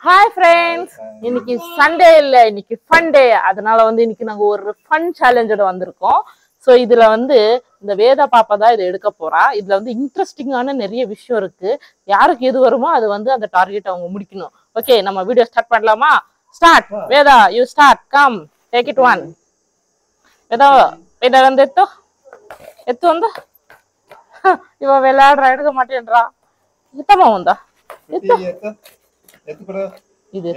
Hi friends, இன்னைக்கு Sunday இல்ல, இன்னைக்கு ஃபன் டே. அதனால இன்னைக்கு நாங்க ஒரு ஃபன் சேலஞ்சோட வந்திருக்கோம். ஸோ இதுல இந்த வேதா பாப்பா தான் இதை எடுக்க போறா. இதுல இன்ட்ரெஸ்டிங்கான நிறைய விஷயம் இருக்கு. யாருக்கு எது வருமோ அது அந்த டார்கெட் அவங்க முடிக்கணும். ஓகே, நம்ம வீடியோ ஸ்டார்ட் பண்ணலாமா? Start. Veda, you start. Come, take it on. Veda, Veda எத்து இவ விளையாடுறா, எடுக்க மாட்டேன்றா. எத்தமா வந்தா இது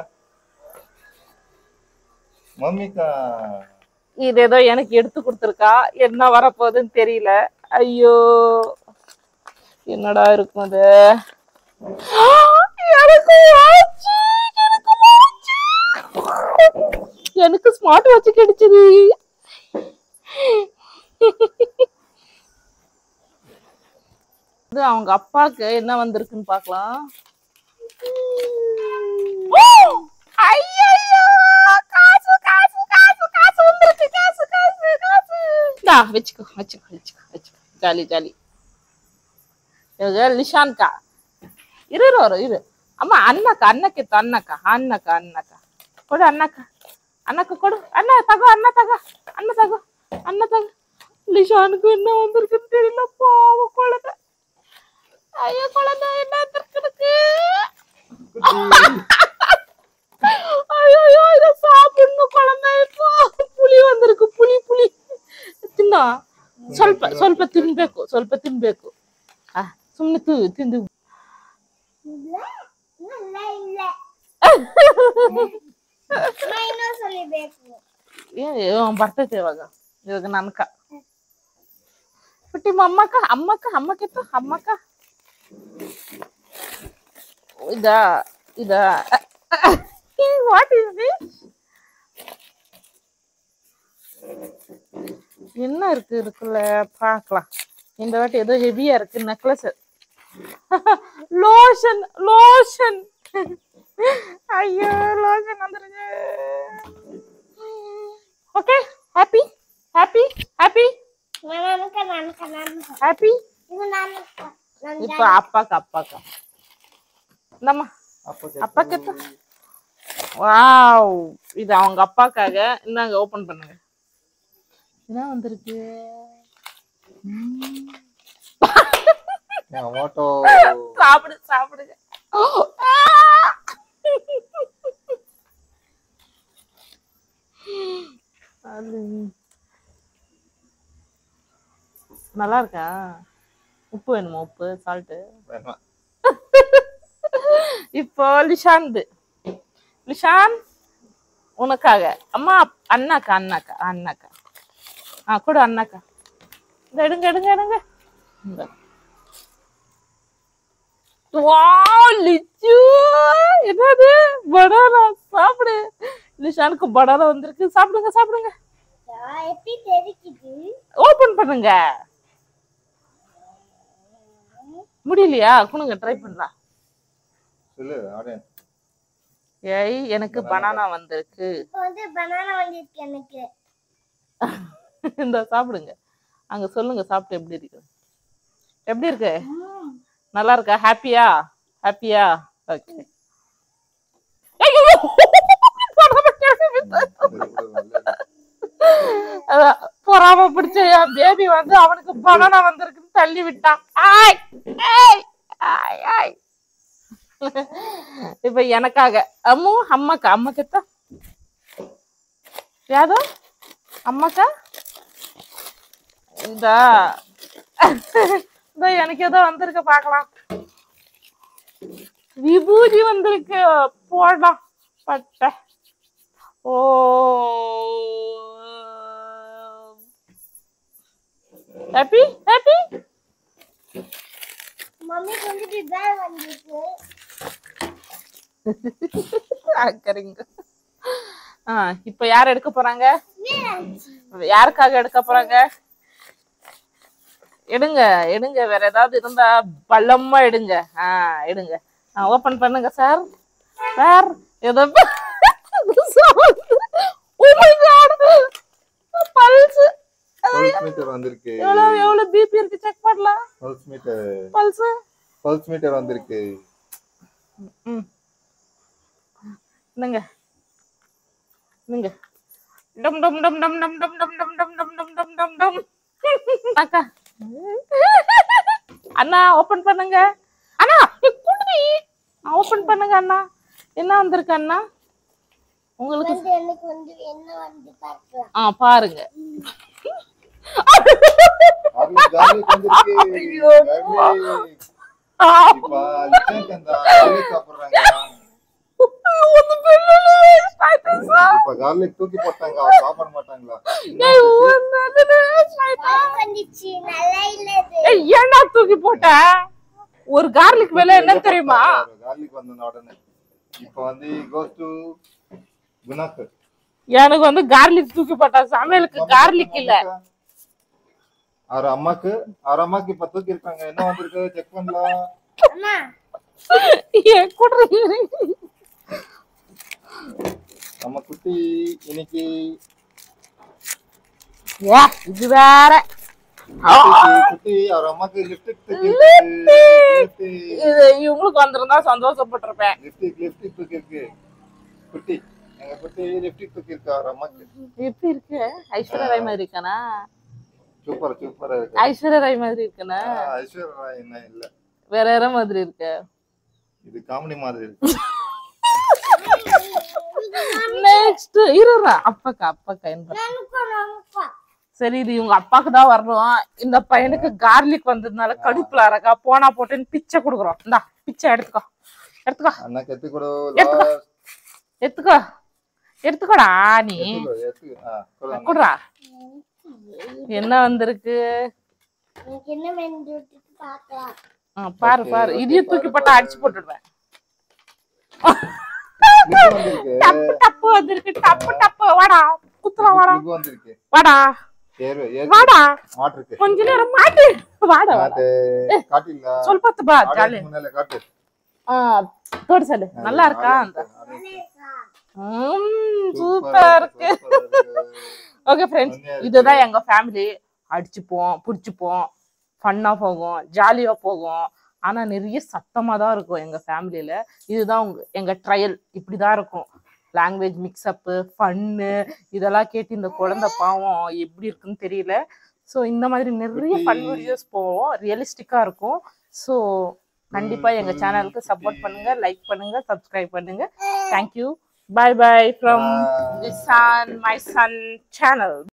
இது ஏதோ எனக்கு எடுத்து கொடுத்துருக்கா. என்ன வரப்போகுதுன்னு தெரியல. ஐயோ, என்னடா இருக்கும் அது? எனக்கு ஸ்மார்ட் வாட்ச் கிடைச்சது. அவங்க அப்பாக்கு என்ன வந்திருக்குன்னு பாக்கலாம். வச்சுக்கோ வச்சுக்கோ வச்சுக்கோ வச்சுக்கோ. Jolly jolly. லிஷான்கா இரு இரு. அம்மா அண்ணாக்கா அண்ணக்கு அண்ணாக்கா அண்ணாக்கா அண்ணாக்கா கொடு. அண்ணாக்கா அண்ணாக்கு கொடு. அண்ணா தகோ அண்ணா தகோ அண்ணா தகோ அண்ணா தகோ. லிஷானுக்கு என்ன வந்திருக்குன்னு தெரியல. பாவம் குழந்தை. ஐயோ குழந்தை என்ன வந்திருக்கு? ஐயோ இத சாப்பிடணும் குழந்தை. புளி வந்திருக்கு. புளி புளி ತಿನ್ನ. ಸ್ವಲ್ಪ ಸ್ವಲ್ಪ ತಿನ್ಬೇಕು, ಸ್ವಲ್ಪ ತಿನ್ಬೇಕು. ಸುಮ್ಮನೆ ತಿಂದು ಬರ್ತೈತೆ ಇವಾಗ. ಇವಾಗ ನನ್ಕ ಪುಟ್ಟಿ ಅಮ್ಮಕ್ಕ ಅಮ್ಮಕ್ಕ ಅಮ್ಮಕ್ಕಿತ್ತು ಅಮ್ಮಕ್ಕ. ಇದಾ ಇದಾ ವಾಟ್ ಇಸ್ ದಿಸ್? என்ன இருக்குல்ல பாக்கலாம். இந்த வாட்டி ஏதோ ஹெவியா இருக்கு. Necklace, lotion lotion. ஐயோ லோஷன் வந்துருங்க. Okay, happy happy happy happy. இப்ப அப்பாக்கா அப்பாக்கா நம்ம அப்பாக்கு. வாவ், இது அவங்க அப்பாக்காக. இந்தாங்க, ஓபன் பண்ணுங்க. என்ன வந்திருக்கு? சாப்பிடு சாப்பிடுங்க. நல்லா இருக்கா? உப்பு வேணுமா? உப்பு சால்ட்டு. இப்போ லிஷான் உனக்காக. அம்மா அண்ணாக்கா அண்ணாக்கா அண்ணாக்கா. கூட அண்ணாக்கா. எடுங்க எடுங்க எடுங்க. என்னது? பனானா. சாப்பிடு. லிஷானுக்கு பனானா வந்திருக்கு. சாப்பிடுங்க சாப்பிடுங்க. ஓபன் பண்ணுங்க. முடியலையா? குணுங்க, ட்ரை பண்ணலாம். ஏய், எனக்கு பனானா வந்திருக்கு. இந்த சாப்பிடுங்க. அங்க சொல்லுங்க, சாப்பிட்டு எப்படி இருக்கு? எப்படி இருக்கு? நல்லா இருக்கா? ஹாப்பியா? ஹாப்பியா? ஓகே. பொறாம பிடிச்ச பேபி அவனுக்கு பனானா வந்திருக்குன்னு தள்ளி விட்டான். இப்ப எனக்காக அம்மு அம்மாக்கா அம்மாக்கா யாதோ அம்மாக்கா. இந்த எனக்கு ஏதோ வந்திருக்கு, பாக்கலாம். விபூதி வந்திருக்கு. போடலாம் பட்ட. ஓ, ஹாப்பி ஹாப்பி. மம்மி கொஞ்சம் பேர் வந்திருக்கு. இப்ப யார் எடுக்க போறாங்க? யாருக்காக எடுக்க போறாங்க? எடுங்க எடுங்க. வேற ஏதாவது இருந்தா பலமா எடுங்க. எடுங்க. ஓபன் பண்ணுங்க சார். சார் ஏதோ பல்ஸ் வந்திருக்கு. எவ்வளவு பிபி இருக்கு செக் பண்ணலாம். பல்ஸ் மீட்டர் வந்திருக்கு. என்னங்க என்னங்க டம் டம் டம் டம் டம் டம் டம் டம் டம் டம் டம் டம் டம் டம் அக்கா அண்ணா ஓபன் பண்ணுங்க அண்ணா குடுடி ஓபன் பண்ணுங்க அண்ணா என்ன வந்திருக்கு அண்ணா உங்களுக்கு எனக்கு வந்து என்ன வந்து பார்க்கலாம் பாருங்க அது garlic வந்திருக்கு. ஐயோ. garlic. இப்ப லிச்சன் அந்த garlic சாப்பிடுறாங்க. இப்ப garlic தூக்கி போட்டாங்க, அவங்க சாப்பிட மாட்டாங்களா? வந்துச்சு நல்லா இல்லது ஏன்னா தூக்கி போட்ட ஒரு கார்லிக் விலை என்ன தெரியுமா? garlic வந்த உடனே இப்ப வந்து goes to குணாக்கு. எனக்கு வந்து கார்லிக் தூக்கி போட்டா சமையலுக்கு கார்லிக் இல்ல. அவர் அம்மாக்கு இப்ப தூக்கி இருக்காங்க. என்ன வந்திருக்கு செக் பண்ணலாம். அம்மா ஏன் குடுறீ? நம்ம குட்டி இன்னைக்கு இது வேற குட்டி அவர் அம்மாக்கு லிப்ஸ்டிக் இது இவங்களுக்கு வந்திருந்தா சந்தோஷப்பட்டிருப்பேன். லிப்ஸ்டிக் தூக்கி இருக்கு குட்டி. எங்க குட்டி லிப்ஸ்டிக் தூக்கி இருக்கு அவர் அம்மாக்கு. எப்படி இருக்கு? ஐஸ்வர்யா ராய் மாதிரி இருக்கானா? சூப்பரா இருக்கு. ஐஸ்வர்யா ராய் மாதிரி இருக்கானா? ஐஸ்வர்யா ராய் என்ன இல்ல, வேற யார மாதிரி இருக்கு? இது காமெடி மாதிரி இருக்கு. நெக்ஸ்ட் இருடா அப்பாக்கா என்ன சரி இது இவங்க அப்பாக்கு தான் வரணும். இந்த பையனுக்கு கார்லிக் வந்ததுனால கடுப்புல இருக்கா. போனா போட்டுன்னு பிச்சை கொடுக்குறோம். இந்தா பிச்சை எடுத்துக்கோ அண்ணாக்கு எடுத்துக்கோ எடுத்துக்கோடா நீ குடுறா. என்ன வந்திருக்கு எனக்கு என்ன வந்து பார்க்கலாம் பாரு இதையும் தூக்கி போட்டா அடிச்சு போட்டுடுவேன். டப்பு வந்திருக்கு டப்பு வாடா குத்துறா வாடா கொஞ்ச நேரம் மாட்டு வாடா சொல் பத்து பா ஜாலி தோடு சொல்லு நல்லா இருக்கா? அந்த சூப்பர் இருக்கு. ஓகே ஃப்ரெண்ட்ஸ், இதுதான் எங்க ஃபேமிலி. அடிச்சுப்போம் புடிச்சுப்போம், ஃபன்னா போகும், ஜாலியா போகும். ஆனா நிறைய சத்தமா தான் இருக்கும் எங்க ஃபேமிலியில. இதுதான் எங்க ட்ரையல். இப்படிதான் இருக்கும். லாங்குவேஜ் மிக்ஸ்அப்பு, ஃபன்னு இதெல்லாம் கேட்டு இந்த குழந்தை பாவம் எப்படி இருக்குன்னு தெரியல. ஸோ இந்த மாதிரி நிறைய ஃபன் வீடியோஸ் போவோம், ரியலிஸ்டிக்கா இருக்கும். ஸோ கண்டிப்பா எங்க சேனலுக்கு சப்போர்ட் பண்ணுங்க, லைக் பண்ணுங்க, சப்ஸ்கிரைப் பண்ணுங்க. Thank you. Bye bye from my son channel.